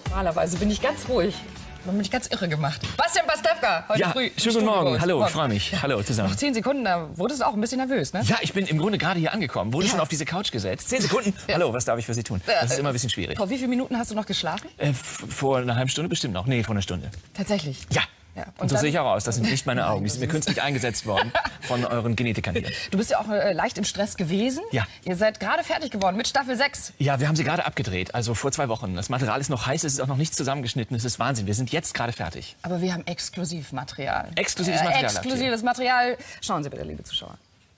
Normalerweise bin ich ganz ruhig. Man bin ich ganz irre gemacht. Bastian Pastewka, heute früh. Schönen guten Morgen. Hallo, ich freue mich. Hallo zusammen. Noch 10 Sekunden, da wurdest du auch ein bisschen nervös, ne? Ja, ich bin im Grunde gerade hier angekommen. Wurde schon auf diese Couch gesetzt. 10 Sekunden. Hallo, was darf ich für Sie tun? Das ist immer ein bisschen schwierig. Vor wie vielen Minuten hast du noch geschlafen? Vor einer halben Stunde bestimmt noch. Nee, vor einer Stunde. Tatsächlich? Ja. Ja. Und so sehe ich auch aus. Das sind nicht meine Augen. Die sind mir künstlich eingesetzt worden von euren Genetikern hier. Du bist ja auch leicht im Stress gewesen. Ja. Ihr seid gerade fertig geworden mit Staffel 6. Ja, wir haben sie gerade abgedreht. Also vor 2 Wochen. Das Material ist noch heiß. Es ist auch noch nicht zusammengeschnitten. Es ist Wahnsinn. Wir sind jetzt gerade fertig. Aber wir haben Exklusivmaterial. Exklusives Material. Exklusives Material. Schauen Sie bitte, liebe Zuschauer.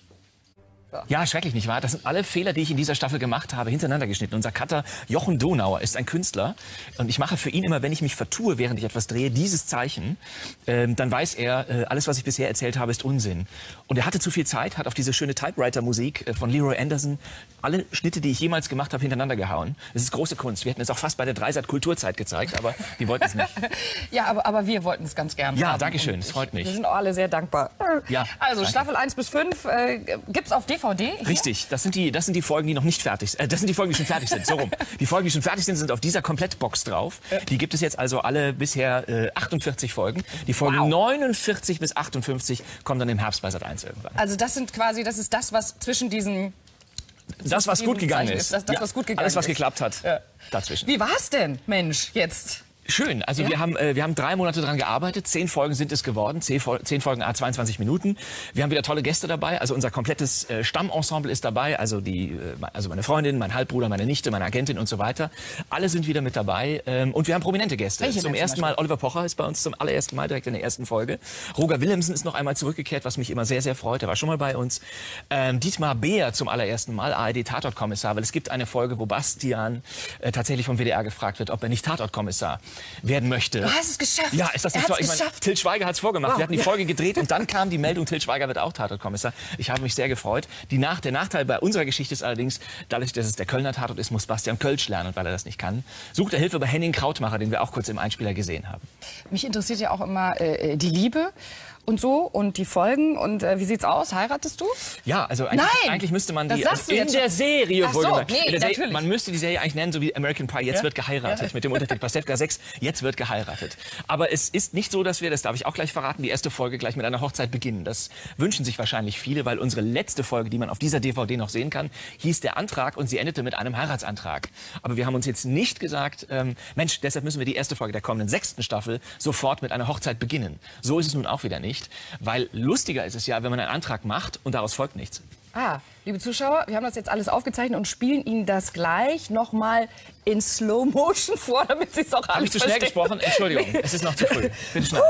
So. Ja, schrecklich, nicht wahr? Das sind alle Fehler, die ich in dieser Staffel gemacht habe, hintereinander geschnitten. Unser Cutter Jochen Donauer ist ein Künstler. Und ich mache für ihn immer, wenn ich mich vertue, während ich etwas drehe, dieses Zeichen. Dann weiß er, alles, was ich bisher erzählt habe, ist Unsinn. Und er hatte zu viel Zeit, hat auf diese schöne Typewriter-Musik von Leroy Anderson alle Schnitte, die ich jemals gemacht habe, hintereinander gehauen. Das ist große Kunst. Wir hätten es auch fast bei der Dreisat Kulturzeit gezeigt, aber die wollten es nicht. Ja, aber wir wollten es ganz gern. Ja, haben. danke schön. Es freut mich. Wir sind auch alle sehr dankbar. Ja, also danke. Staffel 1 bis 5 gibt's auf DVD. Hier? Richtig, das sind die Folgen, die noch nicht fertig sind. Das sind die Folgen, die schon fertig sind, so rum. Die Folgen, die schon fertig sind, sind auf dieser Komplettbox drauf. Die gibt es jetzt also alle bisher 48 Folgen. Die Folgen 49 bis 58 kommen dann im Herbst bei Sat.1 irgendwann. Also das ist das, was zwischen diesen... Das, was gut gegangen ist. Das, was gut gegangen alles, was ist. geklappt hat, dazwischen. Wie war's denn, Mensch, jetzt? Schön. Also wir haben 3 Monate dran gearbeitet. 10 Folgen sind es geworden. 10 Folgen, 22 Minuten. Wir haben wieder tolle Gäste dabei. Also unser komplettes Stammensemble ist dabei. Also meine Freundin, mein Halbbruder, meine Nichte, meine Agentin und so weiter. Alle sind wieder mit dabei. Und wir haben prominente Gäste. Welche Zum ersten Mal Oliver Pocher ist bei uns zum allerersten Mal direkt in der ersten Folge. Roger Willemsen ist noch einmal zurückgekehrt, was mich immer sehr, sehr freut. Er war schon mal bei uns. Dietmar Beer zum allerersten Mal, ARD-Tatortkommissar. Weil es gibt eine Folge, wo Bastian tatsächlich vom WDR gefragt wird, ob er nicht Tatortkommissar werden möchte. Du hast es geschafft. Ja, ist das nicht toll? Ich meine, Til Schweiger hat es vorgemacht. Wir hatten die Folge gedreht und dann kam die Meldung, Til Schweiger wird auch Tatortkommissar. Ich habe mich sehr gefreut. Der Nachteil bei unserer Geschichte ist allerdings, dadurch, dass es der Kölner Tatort ist, muss Bastian Kölsch lernen. Und weil er das nicht kann, sucht er Hilfe bei Henning Krautmacher, den wir auch kurz im Einspieler gesehen haben. Mich interessiert ja auch immer die Liebe und so und die Folgen. Und wie sieht's aus? Heiratest du? Ja, also eigentlich müsste man die das in der Serie Ach so, wohlgemerkt. nee, natürlich. Man müsste die Serie eigentlich nennen, so wie American Pie, jetzt wird geheiratet, mit dem Untertitel Pastewka 6, jetzt wird geheiratet. Aber es ist nicht so, dass wir, das darf ich auch gleich verraten, die erste Folge gleich mit einer Hochzeit beginnen. Das wünschen sich wahrscheinlich viele, weil unsere letzte Folge, die man auf dieser DVD noch sehen kann, hieß Der Antrag und sie endete mit einem Heiratsantrag. Aber wir haben uns jetzt nicht gesagt, Mensch, deshalb müssen wir die erste Folge der kommenden 6. Staffel sofort mit einer Hochzeit beginnen. So ist es nun auch wieder nicht, weil lustiger ist es ja, wenn man einen Antrag macht und daraus folgt nichts. Liebe Zuschauer, wir haben das jetzt alles aufgezeichnet und spielen Ihnen das gleich noch mal in Slow Motion vor, damit Sie es auch alle Habe ich zu schnell gesprochen? Entschuldigung, es ist noch zu früh. Bitte schnell.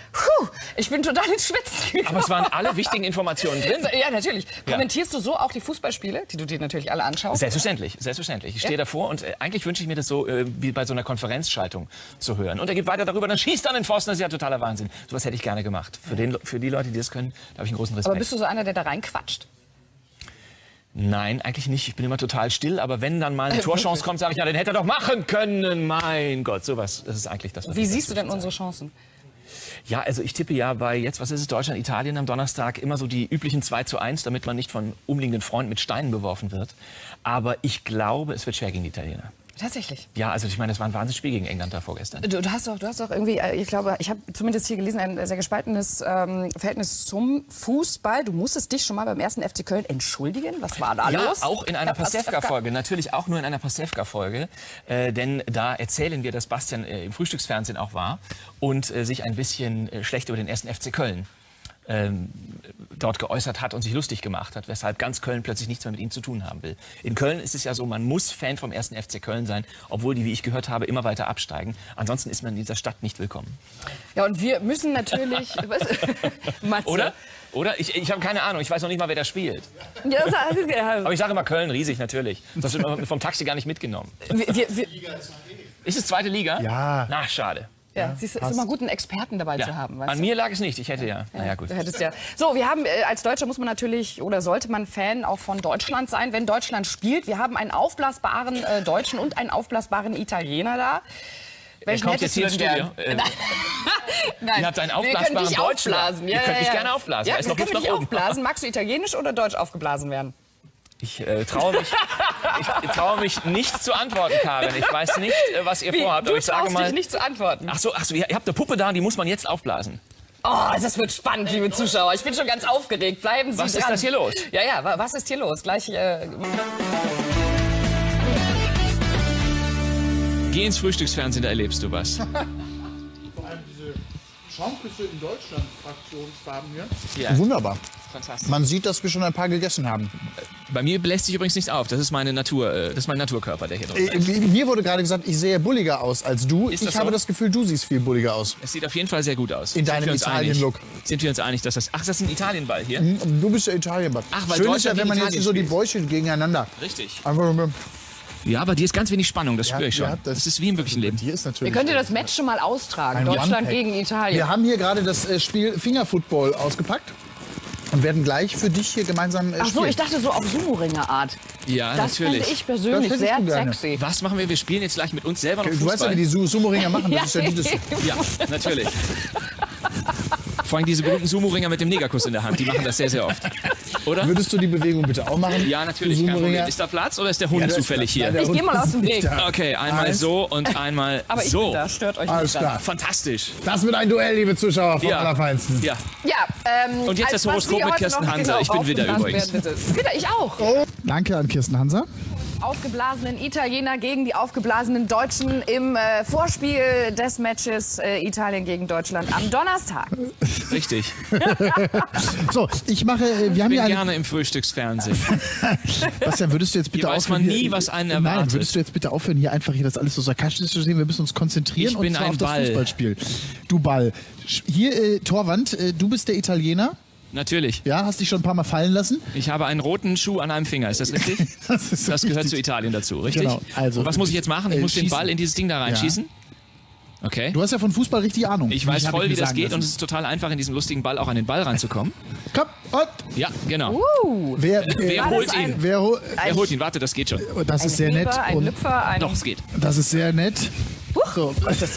Ich bin total ins Schwitzen gekommen. Aber es waren alle wichtigen Informationen drin. Ja, natürlich. Kommentierst du so auch die Fußballspiele, die du dir natürlich alle anschaust? Selbstverständlich, selbstverständlich. Ich stehe davor und eigentlich wünsche ich mir das so wie bei so einer Konferenzschaltung zu hören. Und er geht weiter darüber, dann schießt an den Pfosten, das ist ja totaler Wahnsinn. Sowas hätte ich gerne gemacht. Für die Leute, die das können, da habe ich einen großen Respekt. Aber bist du so einer, der da reinquatscht? Nein, eigentlich nicht. Ich bin immer total still. Aber wenn dann mal eine Torchance kommt, sage ich, ja, den hätte er doch machen können. Mein Gott, sowas. Das ist eigentlich das, was Wie siehst du denn unsere Chancen? Ja, also ich tippe ja bei jetzt, was ist es, Deutschland, Italien am Donnerstag, immer so die üblichen 2:1, damit man nicht von umliegenden Freunden mit Steinen beworfen wird. Aber ich glaube, es wird schwer gegen die Italiener. Tatsächlich? Ja, also ich meine, das war ein Wahnsinnsspiel gegen England da vorgestern. Du hast doch irgendwie, ich glaube, ich habe zumindest hier gelesen, ein sehr gespaltenes Verhältnis zum Fußball. Du musstest dich schon mal beim 1. FC Köln entschuldigen. Was war da los? Ja, auch in einer Pastewka-Folge. Natürlich auch nur in einer Pastewka-Folge. Denn da erzählen wir, dass Bastian im Frühstücksfernsehen auch war und sich ein bisschen schlecht über den 1. FC Köln dort geäußert hat und sich lustig gemacht hat, weshalb ganz Köln plötzlich nichts mehr mit ihm zu tun haben will. In Köln ist es ja so, man muss Fan vom 1. FC Köln sein, obwohl die, wie ich gehört habe, immer weiter absteigen. Ansonsten ist man in dieser Stadt nicht willkommen. Ja, und wir müssen natürlich... Matze? Oder? Ich habe keine Ahnung, ich weiß noch nicht mal, wer da spielt. Ja, aber ich sage immer Köln, riesig natürlich. Das wird vom Taxi gar nicht mitgenommen. Ist es 2. Liga? Ja. Na, schade. Ja, siehst du, ist immer gut, einen Experten dabei zu haben. Weißt An mir lag es nicht, ich hätte ja. Naja, gut. Du hättest ja. So, wir haben, als Deutscher muss man natürlich, oder sollte man Fan auch von Deutschland sein, wenn Deutschland spielt. Wir haben einen aufblasbaren Deutschen und einen aufblasbaren Italiener da. Welchen kommt jetzt hier ins Studio? Nein. Ihr habt einen aufblasbaren Deutschen. Ja, ihr könnt mich gerne aufblasen. Ja, ist noch wir können Luft dich nach oben. aufblasen. Magst du italienisch oder deutsch aufgeblasen werden? Ich traue mich nicht zu antworten, Karin. Ich weiß nicht, was ihr vorhabt. Aber ich sage mal, dich nicht zu antworten. Ach so, ihr habt eine Puppe da, die muss man jetzt aufblasen. Oh, das wird spannend, liebe Zuschauer. Ich bin schon ganz aufgeregt. Bleiben Sie dran. Was ist das hier los? Ja, was ist hier los? Gleich. Geh ins Frühstücksfernsehen, da erlebst du was. Vor allem diese Schaumküsse in Deutschland, Fraktionsfarben hier. Ja, Wunderbar. fantastisch. Man sieht, dass wir schon ein paar gegessen haben. Bei mir bläst sich übrigens nichts auf. Das ist meine Natur, das ist mein Naturkörper, der hier drin ist. Mir wurde gerade gesagt, ich sehe bulliger aus als du. Ist das Ich habe so? das Gefühl, du siehst viel bulliger aus. Es sieht auf jeden Fall sehr gut aus. In deinem Italien-Look. Sind wir uns einig, dass das... Ach, das ist ein Italienball hier? Du bist der Italien-Bad. Ach, weil Schön ist ja, Deutschland wenn man gegen jetzt Italien so die spielt. Bäuche gegeneinander. Richtig. Einfach nur... Ja, aber dir ist ganz wenig Spannung, das spüre ich schon. ja, das ist wie im wirklichen Leben. Hier ist natürlich... Ihr könnt ihr das Match schon mal austragen. Ein Deutschland One-Pack. gegen Italien. Wir haben hier gerade das Spiel Fingerfootball ausgepackt und werden gleich für dich hier gemeinsam Ach so, spielen. ich dachte so auf Sumo-Ringer-Art. Ja, Das natürlich. finde ich persönlich Das sehr hättest du gerne. sexy. Was machen wir? Wir spielen jetzt gleich mit uns selber noch Du Fußball. weißt ja, wie die Sumo-Ringer machen. Das ist ja dieses... Ja, natürlich. Vor allem diese berühmten Sumo-Ringer mit dem Negerkuss in der Hand, die machen das sehr, sehr oft. Oder? Würdest du die Bewegung bitte auch machen? Ja, natürlich. Du Kein Problem. Sumo-Ringer? Ist da Platz oder ist der Hund Ja, da ist zufällig Platz. hier? Der Ich gehe Hund mal aus dem ist Weg. da. Okay, einmal Eins. so und einmal Aber ich so. bin da, stört euch Alles nicht. klar. Fantastisch. Das wird ein Duell, liebe Zuschauer, vom Ja. Allerfeinsten. Ja. Ja, Und jetzt als das was Horoskop wir mit heute Kirsten noch Hanser. Ich bin Widder aufgeblasen übrigens. werden, bitte. Widder, ich auch. Danke an Kirsten Hanser. Aufgeblasenen Italiener gegen die aufgeblasenen Deutschen im Vorspiel des Matches Italien gegen Deutschland am Donnerstag. Richtig. So, ich mache, wir haben Ich bin hier eine... gerne im Frühstücksfernsehen. Bastian, würdest du jetzt bitte Hier weiß aufhören... man nie, hier- was einen Nein, erwartet. würdest du jetzt bitte aufhören, hier einfach das alles so sarkastisch zu sehen? Wir müssen uns konzentrieren Ich bin und zwar ein auf das Ball. Fußballspiel. Du Ball. Hier, Torwand, du bist der Italiener. Natürlich. Ja, hast dich schon ein paar Mal fallen lassen. Ich habe einen roten Schuh an einem Finger. Ist das richtig? Das ist Das gehört richtig. zu Italien dazu, richtig? Genau, also, und was muss ich jetzt machen? Ich muss den schießen. Ball in dieses Ding da reinschießen? Okay. Du hast ja von Fußball richtig Ahnung. Ich weiß Hab voll, mir wie das sagen geht und lassen. es ist total einfach, in diesem lustigen Ball auch an den Ball ranzukommen. Komm, und Ja, genau. wer Wer holt das ein- ihn? wer ho- Wer holt ihn? Warte, das geht schon. das ist sehr nett. Ein Und Lüpfer, ein... Doch, es geht. das ist sehr nett. So.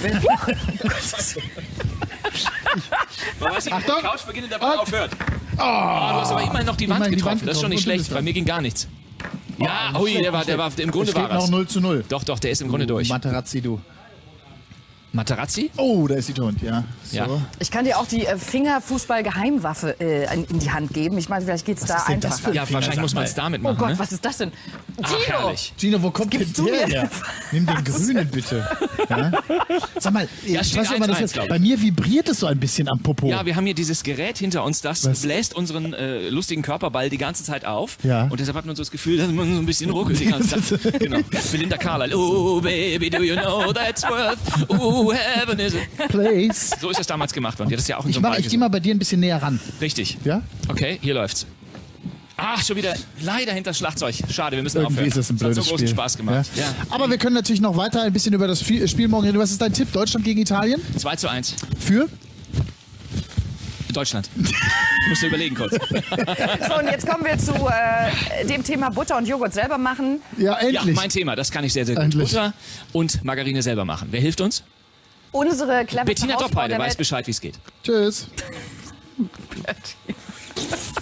Man weiß nicht, Achtung. die Couch beginnt, der Ball Und- aufhört. Oh, du hast aber immerhin noch die Wand Immerhin die getroffen. Wand Das ist schon nicht getroffen. Und schlecht. du Bei bist mir ging gar nichts. Ja, ui, der war im Grunde Es steht war noch es. 0:0. Doch, der ist im Grunde durch. Materazzi, du. Materazzi? Oh, da ist die Ton, ja. So. Ja. Ich kann dir auch die Fingerfußball-Geheimwaffe in die Hand geben. Ich meine, vielleicht geht es da ist denn das einfacher. für- Ja, wahrscheinlich muss man es damit machen. Oh Gott, ne? was ist das denn? Ach, Tino! herrlich. Gino, wo kommt gibst denn du der mir? her? Nimm den grünen bitte. Ja? Sag mal, ich steht weiß nicht, ob man das 1:1, jetzt, glaub ich. bei mir vibriert es so ein bisschen am Popo. Ja, wir haben hier dieses Gerät hinter uns, das Was? bläst unseren lustigen Körperball die ganze Zeit auf. Ja. Und deshalb hat man so das Gefühl, dass man so ein bisschen ruckelt die ganze Zeit. Genau. Belinda Carlisle. Oh, baby, do you know that's worth? Oh, heaven is it? Place. So ist das damals gemacht worden. Die hat das ja auch in so Ich einem Ball gehe mal bei dir ein bisschen näher ran. gesungen. Richtig. Ja? Okay, hier läuft's. Ach, schon wieder leider hinter das Schlagzeug. Schade, wir müssen Irgendwie aufhören. ist das ein blödes hat so großen Spiel. Spaß gemacht. Ja. Aber wir können natürlich noch weiter ein bisschen über das Spiel morgen reden. Was ist dein Tipp? Deutschland gegen Italien? 2:1. Für? Deutschland. Musst du überlegen kurz. So, und jetzt kommen wir zu dem Thema Butter und Joghurt selber machen. Ja, Ja, endlich. mein Thema, das kann ich sehr, sehr gut. Endlich. Butter und Margarine selber machen. Wer hilft uns? Unsere cleverste Bettina Hausfrau Doppheide der weiß Welt. Bescheid, wie es geht. Tschüss.